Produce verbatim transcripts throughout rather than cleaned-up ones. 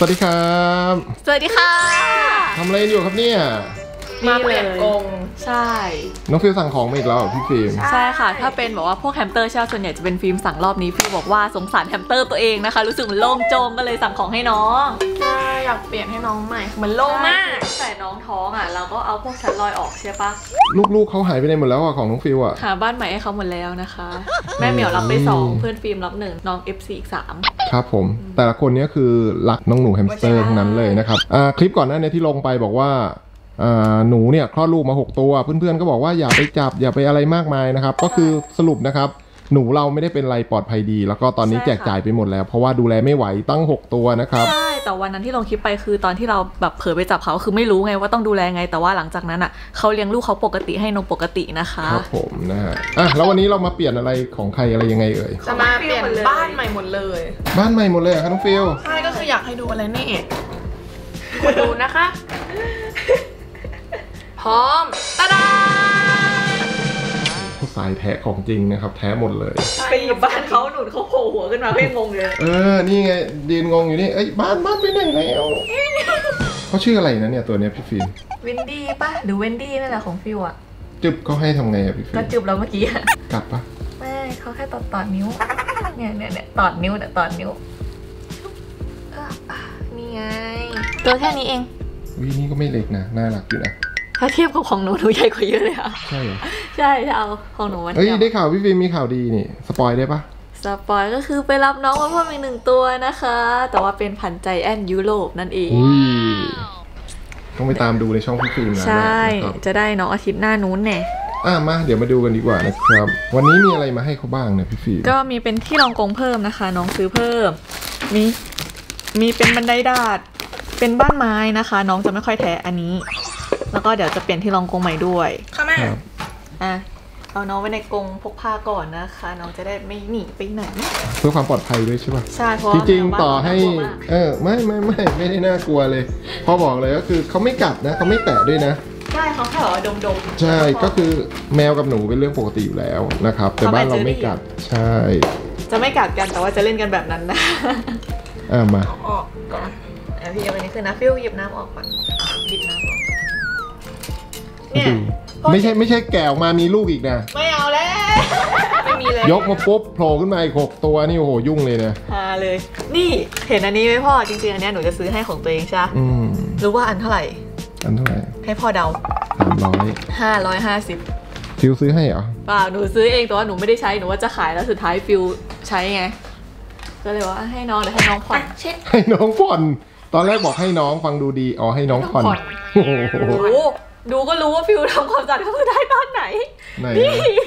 สวัสดีครับสวัสดีค่ะทำอะไรอยู่ครับเนี่ยมาเปลี่ยนกรงใช่น้องฟิลสั่งของมาอีกแล้วพี่ฟิล์มใช่ค่ะถ้าเป็นบอกว่าพวกแฮมสเตอร์เช่าส่วนใหญ่จะเป็นฟิล์มสั่งรอบนี้ฟิล์มบอกว่าสงสารแฮมสเตอร์ตัวเองนะคะรู้สึกมันโล่งโจงก็เลยสั่งของให้น้องใช่อยากเปลี่ยนให้น้องใหม่มันโล่งมากแต่น้องท้องอ่ะเราก็เอาพวกชั้นลอยออกใช่ปะลูกๆเขาหายไปไหนหมดแล้วอะของน้องฟิลอะหาบ้านใหม่ให้เขาหมดแล้วนะคะแม่เหมียวรับไปสองเพื่อนฟิล์มรับหนึ่งน้อง เอฟ ซี อีกสามครับผมแต่ละคนนี้คือรักน้องหนูแฮมสเตอร์ทั้งนั้นเลยนะครับคลิปก่อนหน้านี้ที่ลงไปบอกว่าหนูเนี่ยคลอดลูกมาหกตัวเพื่อนๆก็บอกว่าอย่าไปจับอย่าไปอะไรมากมายนะครับก็คือสรุปนะครับหนูเราไม่ได้เป็นไรปลอดภัยดีแล้วก็ตอนนี้แจกจ่ายไปหมดแล้วเพราะว่าดูแลไม่ไหวตั้งหกตัวนะครับใช่แต่วันนั้นที่ลงคลิปไปคือตอนที่เราแบบเผลอไปจับเขาคือไม่รู้ไงว่าต้องดูแลไงแต่ว่าหลังจากนั้นอ่ะเขาเลี้ยงลูกเขาปกติให้นมปกตินะคะครับผมนะฮะอ่ะแล้ววันนี้เรามาเปลี่ยนอะไรของใครอะไรยังไงเอ่ยจะมาเปลี่ยนบ้านใหม่หมดเลยบ้านใหม่หมดเลยอะครับน้องฟิลใช่ก็คืออยากให้ดูอะไรนี่มาดูนะคะพร้อมตาดาเขาสายแท้ของจริงนะครับแท้หมดเลยไปอยู่บ้านเขาหนุนเขาโผล่หัวขึ้นมาเพ่งงงเลยเออนี่ไงยืนงงอยู่นี่เอ้ยบ้านบ้านไปไหนแล้วเขาชื่ออะไรนะเนี่ยตัวเนี้ยพี่ฟิล์มวินดี้ป่ะหรือเวนดี้นั่นแหละของฟิวอะจึบเขาให้ทำไงอะพี่ฟิล์มก็จึบแล้วเมื่อกี้กัดปะไม่เขาแค่ตอดตอดนิ้วเนี่ยเนี่ยเนี่ยตอดนิ้วเนี่ยตอดนิ้วนี่ไงตัวแค่นี้เองวินี่ก็ไม่เล็กนะน่ารักอยู่นะถ้าเทียบกับของหนูหนูใหญ่กว่าเยอะเลยค่ะใช่เหรอใช่ถ้าเอาของหนูมาเอ้ยได้ข่าวพี่ฟิล์มมีข่าวดีนี่สปอยได้ปะสปอยก็คือไปรับน้องมาเพิ่มอีกหนึ่งตัวนะคะแต่ว่าเป็นพันธุ์ใจแอนยุโรปนั่นเองต้องไปตามดูในช่องพี่ฟิล์มนะใช่จะได้น้องอาทิตย์หน้านู้นแน่อ่ะมาเดี๋ยวมาดูกันดีกว่านะครับวันนี้มีอะไรมาให้เขาบ้างเนี่ยพี่ฟิล์มก็มีเป็นที่รองกรงเพิ่มนะคะน้องซื้อเพิ่มมีมีเป็นบันไดดาดเป็นบ้านไม้นะคะน้องจะไม่ค่อยแทะอันนี้แล้วก็เดี๋ยวจะเปลี่ยนที่รองกรงใหม่ด้วยค่ะแม่อ่ะเอาน้องไว้ในกรงพกพาก่อนนะคะน้องจะได้ไม่หนีไปไหนเพื่อความปลอดภัยด้วยใช่ป่ะใช่เพราะจริงๆต่อให้เออไม่ไม่ไม่ไม่ได้น่ากลัวเลยพอบอกเลยก็คือเขาไม่กัดนะเขาไม่แตะด้วยนะใช่เขาแค่แบบดมดมใช่ก็คือแมวกับหนูเป็นเรื่องปกติอยู่แล้วนะครับแต่บ้านเราไม่กัดใช่จะไม่กัดกันแต่ว่าจะเล่นกันแบบนั้นนะอ่ะมาออกก่อนอ่ะพี่เอาอันนี้คือนะฟิวหยิบน้ำออกก่อนหยิบน้ำออกเนี่ยไม่ใช่ไม่ใช่แกะออกมามีลูกอีกนะไม่เอาแล้วไม่มีเลยยกมาปุ๊บโผล่ขึ้นมาอีกหกตัวนี่โอ้โหยุ่งเลยนะฮาเลยนี่เห็นอันนี้ไหมพ่อจริงๆอันนี้หนูจะซื้อให้ของตัวเองใช่ไหมรู้ว่าอันเท่าไหร่อันเท่าไหร่ให้พ่อเดาสามร้อยห้าร้อยห้าสิบฟิวซื้อให้เหรอเปล่าหนูซื้อเองแต่ว่าหนูไม่ได้ใช้หนูว่าจะขายแล้วสุดท้ายฟิวใช้ไงก็เลยว่าให้น้องเดี๋ยวให้น้องผ่อนให้น้องผ่อนตอนแรกบอกให้น้องฟังดูดีอ๋อให้น้องผ่อนโอ้โหดูก็รู้ว่าฟิวทำความสะอาดเขาคือได้ตอนไหนนี่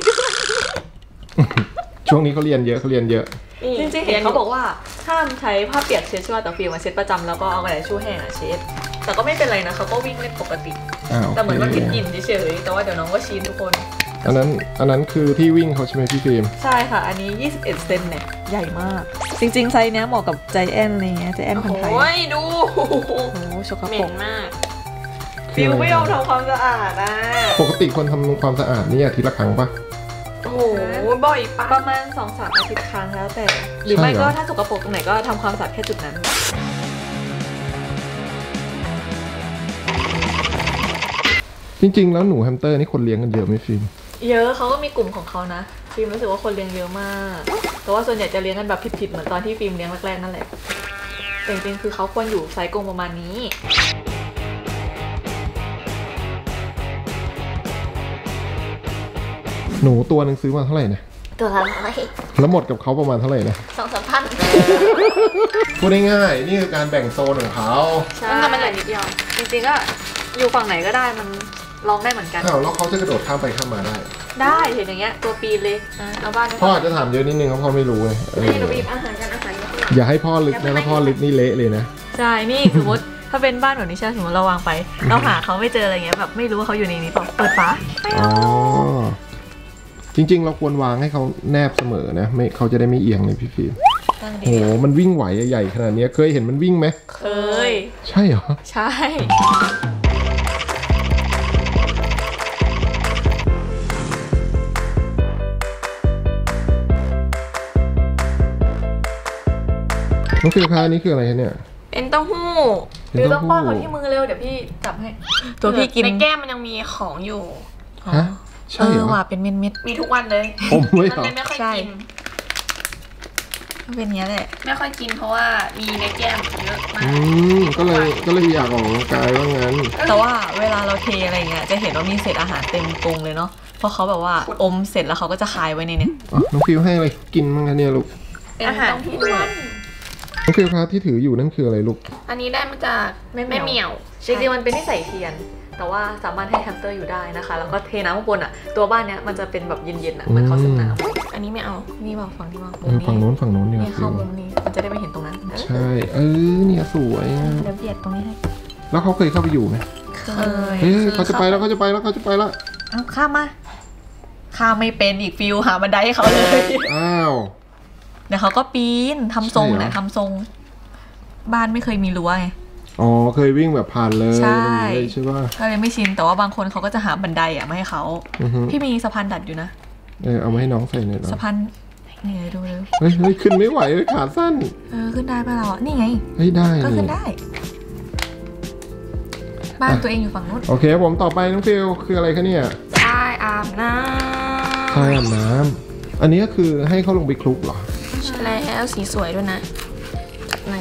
ช่วงนี้เขาเรียนเยอะเขาเรียนเยอะจริงๆเห็นเขาบอกว่าห้ามใช้ผ้าเปียกเช็ดใช่ไหมแต่ฟิวมาเช็ดประจำแล้วก็เอากระดาษชู่แห้งเช็ดแต่ก็ไม่เป็นไรนะเขาก็วิ่งเล่นปกติแต่เหมือนว่ากินกินเฉยๆแต่ว่าเดี๋ยวน้องก็ชินทุกคนอันนั้นอันนั้นคือที่วิ่งเขาใช่ไหมพี่ฟิล์มใช่ค่ะอันนี้ยี่สิบเอ็ดเซนเนี่ยใหญ่มากจริงๆไซส์เนี้ยเหมาะกับใจแอนอะไรเงี้ยใจแอนพันธุ์ไทยโอ้ยดูโอ้โหชกเหม็นมากฟิวไม่ยอมทำความสะอาดนะปกติคนทำความสะอาดนี่อาทิตย์ละครั้งปะโอ้โหบ่อยปะประมาณสองสามอาทิตย์ครั้งแล้วแต่หรือไม่ก็ถ้าสกปรกตรงไหนก็ทำความสะอาดแค่จุดนั้นจริงๆแล้วหนูแฮมสเตอร์นี่คนเลี้ยงกันเยอะไหมฟิล์มเยอะเขาก็มีกลุ่มของเขานะฟิล์มรู้สึกว่าคนเลี้ยงเยอะมากแต่ว่าส่วนใหญ่จะเลี้ยงกันแบบผิดๆเหมือนตอนที่ฟิล์มเลี้ยงแรกๆนั่นแหละแต่จริงๆคือเขาควรอยู่ไซส์กรงประมาณนี้หนูตัวหนึ่งซื้อมาเท่าไหร่นะตัวละร้อยแล้วหมดกับเขาประมาณเท่าไหร่นะสองสามพันพูดง่ายๆนี่คือการแบ่งโซนของเขาใช่มันเหลือนิดเดียวจริงๆก็อยู่ฝั่งไหนก็ได้มันลองได้เหมือนกันอ้าวแล้วเขาจะกระโดดข้ามไปข้ามมาได้ได้เห็นอย่างเงี้ยตัวปีนเลยเอาบ้านพ่ออาจจะถามเยอะนิดนึงเพราะพ่อไม่รู้ไงให้หนูบีบอาหารกันอาหารอย่าให้พ่อลึกนะถ้าพ่อลึกนี่เละเลยนะใช่นี่สมมติถ้าเป็นบ้านแบบนี้ใช่สมมติเราวางไปเราหาเขาไม่เจออะไรเงี้ยแบบไม่รู้ว่าเขาอยู่ในนี้เปล่าเปิดฝาอ๋อจริงๆเราควรวางให้เขาแนบเสมอนะไม่เขาจะได้ไม่เอียงเลยพี่ฟิล์มโหมันวิ่งไหวใหญ่ขนาดนี้เคยเห็นมันวิ่งไหมเคยใช่เหรอใช่น้องฟิลคะนี่คืออะไรเนี่ยเป็นเต้าหู้หรือต้องป้อนเขาที่มือเร็วเดี๋ยวพี่จับให้ตัวพี่กินในแก้มมันยังมีของอยู่ฮะเอใช่เหรออว่าเป็นเม็ดเม็ดมีทุกวันเลยผมไม่เหรอมันเลยไม่ค่อยใช่กินก็เป็นเนี้ยแหละไม่ค่อยกินเพราะว่ามีในแก้มเยอะมาอืกมก็เลยก็เลยอยากออกกำลังกายว่างั้นแต่ว่าเวลาเราเทอะไรเงี้ยจะเห็นว่ามีเศษอาหารเต็มกรงเลยเนาะเพราะเขาแบบว่าอมเสร็จแล้วเขาก็จะคายไว้ในเนี้ยอ๋อน้องฟิวให้อะไรกินมั้งคะเนี่ยลูกเป็นอาหารทุกวันน้องฟิวครับที่ถืออยู่นั่นคืออะไรลูกอันนี้ได้มาจากแม่เหมียวจริงๆมันเป็นที่ใส่เทียน แต่ว่าสามารถให้แฮมสเตอร์อยู่ได้นะคะ แล้วก็เทน้ำข้างบนอ่ะตัวบ้านเนี้ยมันจะเป็นแบบเย็นๆอ่ะเหมันเขาซึมน้อันนี้ไม่เอาำนี่บอกฝั่งที่ว่าเออฝั่งโน้นฝั่งโน้นเนี่ยนี่ฟิเข้าว มุมนี้มันจะได้ไม่เห็นตรงนั้นใช่เออเนี่ยสวยอะเดี๋ยวเบียดตรงนี้ให้แล้วเขาเคยเข้าไปอยู่ไหมเคยเฮ้ยเขาจะไปแล้วเขาจะไปแล้วเขาจะไปแล้วเอาข้ามมาข้ามไม่เป็นอีกฟิวหาบันไดให้เขาเลยอ้าวเดี๋ยวเขาก็ปีนทำทรงใช่เหรอเนี่ยทำทรง บ้านไม่เคยมีรั้วไงอ๋อเคยวิ่งแบบผ่านเลยใช่เลยใช่ป่ะก็เลยไม่ชินแต่ว่าบางคนเขาก็จะหาบันไดอ่ะมาให้เขาอือฮึพี่มีสะพานดัดอยู่นะเออเอามาให้น้องใส่หน่อยเหรอสะพานนี่ไงดูเลยเฮ้ยเฮ้ยขึ้นไม่ไหวเลยขาสั้นเออขึ้นได้ป่ะเราอ่ะนี่ไงเฮ้ยได้ก็นี่ขึ้นได้ บ้านตัวเองอยู่ฝั่งนู้นโอเคผมต่อไปน้องฟิวคืออะไรคะเนี่ยใช่อาบน้ทรายอาบน้ำอันนี้ก็คือให้เขาลงไปคลุกเหรอำใช่แล้วสีสวยด้วยนะนี่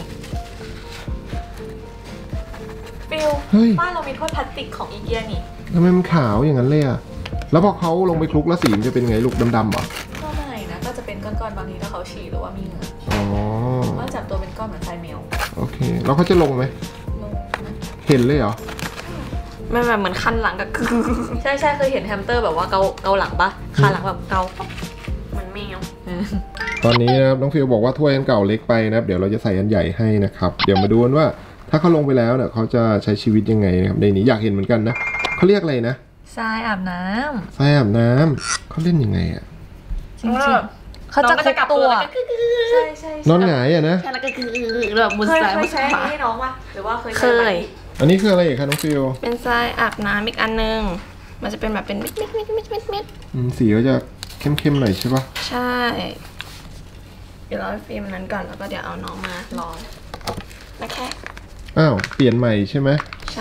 ฟิวเฮ้ยบ้านเรามีถ้วยพลาสติกของอีเกียนี่ทำไมมันขาวอย่างนั้นเลยอะแล้วพอเขาลงไปคลุกแล้วสีมันจะเป็นไงลูกดำๆเหรอก็ไม่นะก็จะเป็นก้อนๆบางทีถ้าเขาฉี่หรือว่ามีเหงื่ออ๋อก็จับตัวเป็นก้อนเหมือนทรายแมวโอเคแล้วเขาจะลงไหมลงนะเห็นเลยเหรอไม่แบบเหมือนคันหลังกับคือใช่ใช่เคยเห็นแฮมสเตอร์แบบว่าเกาเกาหลังปะขาหลังแบบเกาปั๊บเหมือนแมวเออตอนนี้นะครับน้องฟิวบอกว่าถ้วยอันเก่าเล็กไปนะครับเดี๋ยวเราจะใส่อันใหญ่ให้นะครับเดี๋ยวมาดูกันว่าถ้าเขาลงไปแล้วเนี่ยเขาจะใช้ชีวิตยังไงนะครับในนี้อยากเห็นเหมือนกันนะเขาเรียกอะไรนะทรายอาบน้ำทรายอาบน้ำเขาเล่นยังไงอะจริงๆเขาจะคุกตัวใช่ใช่นอนหงายอะนะใช่แล้วก็คือแบบมุนเคยซ้ายเคมุยนใช้ขวาให้น้องปะหรือว่าเคยเคใช้ไหมยอันนี้คืออะไรอีกคะน้องฟิวเป็นทรายอาบน้ำอีกอันนึง มันจะเป็นแบบเป็นเม็ดเม็ดเม็ดเม็ดเม็ดเม็ดอืมสีก็จะเข้มๆหน่อยใช่ปะใช่ เดี๋ยวรอให้ฟิล์มนั้นก่อนแล้วก็เดี๋ยวเอาน้องมาลองนะแค่อ้าวเปลี่ยนใหม่ใช่ไหมใช่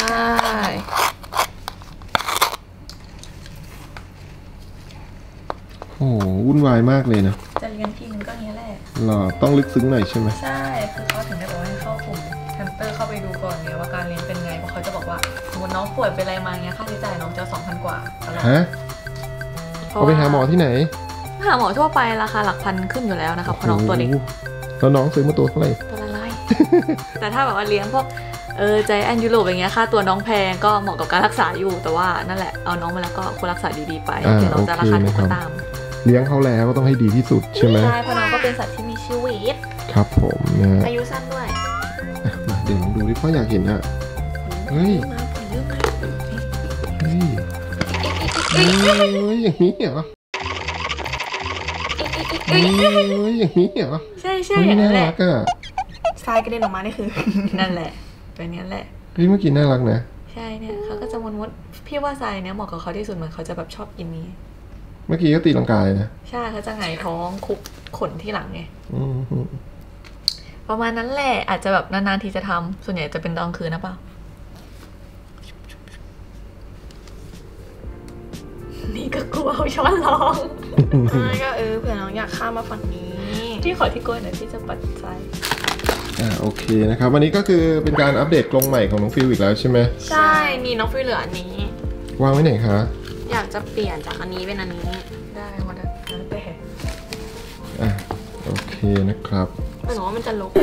โอ้โหวุ่นวายมากเลยนะจะเรียนทีนึงก็เนี้ยแหละหรอต้องลึกซึ้งหน่อยใช่ไหมใช่ คือเขาถึงได้บอกว่าให้เข้ากลุ่มแฮมสเตอร์เข้าไปดูก่อนไงว่าการเรียนเป็นไง เพราะเขาจะบอกว่าสมมติน้องป่วยเป็นอะไรมาเงี้ย ค่าใช้จ่ายน้องจะสองพันกว่าตลอดฮะเอาไปหาหมอที่ไหนหาหมอทั่วไปราคาหลักพันขึ้นอยู่แล้วนะคะเพราะน้องตัวเล็กโโหแล้วน้องซื้อมาตัวเท่าไหร่ตัวละลาย แต่ถ้าแบบว่าเลี้ยงพวกเออใจแอนยูโรอย่างเงี้ยค่าตัวน้องแพงก็เหมาะกับการรักษาอยู่ แต่ว่านั่นแหละเอาน้องมาแล้วก็ควรรักษาดีๆไปอ่าถึงน้องจะราคาถูกโอเคนะครับก็ตามเลี้ยงเขาแล้วก็ต้องให้ดีที่สุดใช่ไหมใช่เพราะน้องก็เป็นสัตว์ที่มีชีวิตครับผมนะฮะอายุสั้นด้วยอ่ะมาเดี๋ยวลองดูดิพ่ออยากเห็นอะเฮ้ยมาผลเยอะมากเฮ้ยเฮ้ยอย่างนี้เหรอเฮ้ยอย่างนี้เหรอใช่ใช่เฮ้ยอย่างน่านั้นแหรัละกอะทรายกระเด็นออกมานี่คือนั่นแหละเป็นนี้แหละเฮ้ยเมื่อกี้น่ารักนะใช่เนี่ยเขาก็จะมดๆพี่ว่าทรายเนี่ยเหมาะกับเขาที่สุดเหมือนเขาจะแบบชอบกินนี้เมื่อกี้ก็ตีลังกายนะใช่เขาจะหงายท้องคุกขนที่หลังไงอืมอืมประมาณนั้นแหละอาจจะแบบนานๆทีจะทำส่วนใหญ่จะเป็นตอนคืนนะเปล่านี่ก็กลัวเอาช้อนลองไม่ก็เออเผื่อน้องอยากข้ามมาฝั่งนี้พี่ขอที่โกยหน่อยพี่จะปัดทรายอ่าโอเคนะครับวันนี้ก็คือเป็นการอัปเดตกรงใหม่ของน้องฟิวอีกแล้วใช่ไหมใช่นี่น้องฟิลเหลืออันนี้วางไว้ไหนคะอยากจะเปลี่ยนจากอันนี้เป็นอันนี้ได้หมดแล้วแต่อ่ะโอเคนะครับแต่หนูว่ามันจะลก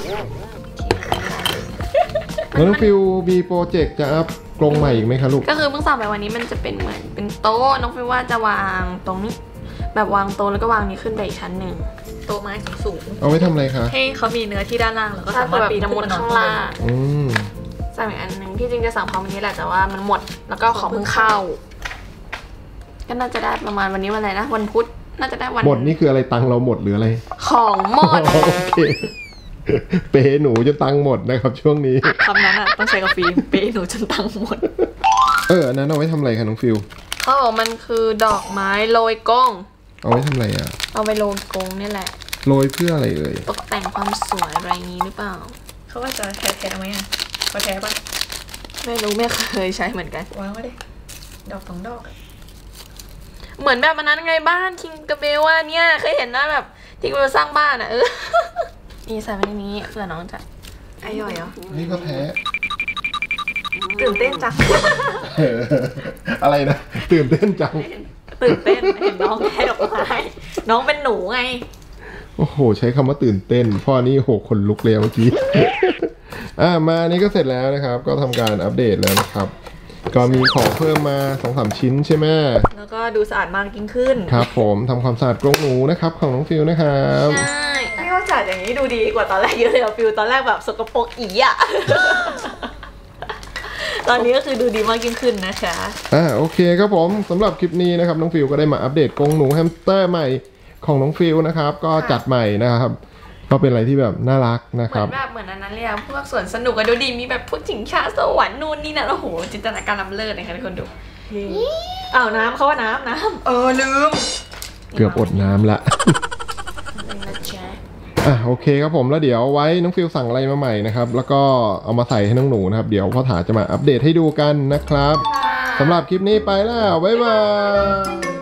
แล้วน้องฟิวมีโปรเจกต์จะอัพกรงใหม่อีกไหมคะลูกก็คือเพิ่งสั่งไปวันนี้มันจะเป็นเหมือนเป็นโต๊ะน้องฟิลว่าจะวางตรงนี้ แบบวางโต๊ะแล้วก็วางนี้ขึ้นไปอีกชั้นหนึ่งโต๊ะไม้สูงเอาไว้ทำอะไรคะๆให้เขามีเนื้อที่ด้านล่างแล้วก็ถ้าสามารถแบบปีนจะขึ้มุนดไปนอนข้างข้างบล่างนอืมสั่งอีกอันหนึ่งที่จริงจะสั่งพร้อมวันนี้แหละแต่ว่ามันหมดแล้วก็ของเพิ่งเข้า ก็น่าจะได้ประมาณวันนี้วันอะไรนะวันพุธน่าจะได้วันหมดนี่คืออะไรตังค์เราหมดหรืออะไรของหมดโอเคเปย์หนูจนตังค์หมดนะครับช่วงนี้คำนั้นอ่ะต้องใช้กับฟิล์มเป๊ะหนูจนตังค์หมดเอออันนั้นเอาไว้ทำอะไรคะน้องฟิวเขาบอกมันคือดอกไม้โรยกงเอาไว้ทำอะไรอ่ะเอาไปโรยกงนี่แหละโรยเพื่ออะไรเอ่ยตกแต่งความสวยอะไรนี้หรือเปล่าเขาว่าจะแท้แท้ไหมอ่ะเขาแท้ปะไม่รู้ไม่เคยใช้เหมือนกันวางไว้ดิดอกสองดอกเหมือนแบบมันนั้นไงบ้านคิงกับเบลว่าเนี่ยเคยเห็นนะแบบที่เราสร้างบ้านอ่ะเออ นี่ใส่ไว้ในนี้เพื่อน้องจะไอ้ย่อยเหรอนี่ก็แท้ตื่นเต้นจังเอออะไรนะตื่นเต้นจังตื่นเต้นเห็นน้องแท้ดอกไม้น้องเป็นหนูไงโอ้โหใช้คำว่าตื่นเต้นพ่อนี่โหคนลุกเลยเมื่อกี้ อ่ามานี่ก็เสร็จแล้วนะครับ ก็ทำการอัปเดตแล้วนะครับ ก็มีของเพิ่มมาสองสามชิ้นใช่ไหมแล้วก็ดูสะอาดมากยิ่งขึ้นครับผมทำความสะอาดกรงหนูนะครับของน้องฟิวนะครับใช่ไม่ว่าจัดอย่างนี้ดูดีกว่าตอนแรกเยอะเลยอะฟิลตอนแรกแบบสกปรกอีอะ ตอนนี้ก็คือดูดีมากยิ่งขึ้นนะคะอ่าโอเคครับผมสำหรับคลิปนี้นะครับน้องฟิวก็ได้มาอัปเดตกรงหนูแฮมสเตอร์ใหม่ของน้องฟิวนะครับก็จัดใหม่นะครับก็เป็นอะไรที่แบบน่ารักนะเหคมืรัอบ นแบบเหมือนอันนั้นเลยอะพวกสวนสนุกอะดูดีมีแบบพวกจิงชาสวรรค์นู่นนี่นั่นโอ้โหจินตนาการล้ำเลิศเลยค่ะทุกคนดูอ้าวน้ำเขาว่าน้ำน้ำเออลืมเกือบอดน้ำละนี่นะจ๊ะอ่ะโอเคครับผมแล้วเดี๋ยวไว้น้องฟิวสั่งอะไรมาใหม่นะครับแล้วก็เอามาใส่ให้น้องหนูนะครับเดี๋ยวพ่อถาจะมาอัปเดตให้ดูกันนะครับสำหรับคลิปนี้ไปแล้วบ๊ายบาย